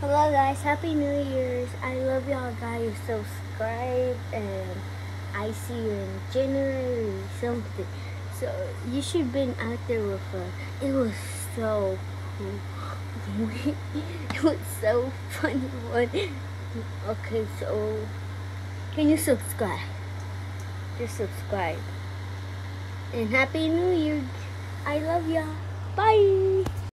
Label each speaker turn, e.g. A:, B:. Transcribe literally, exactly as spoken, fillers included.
A: Hello guys, Happy New Year's. I love y'all guys. Subscribe and I see you in January something. So you should have been out there with us. It was so cool. It was so funny one. Okay, so can you subscribe? Just subscribe. And Happy New Year. I love y'all. Bye.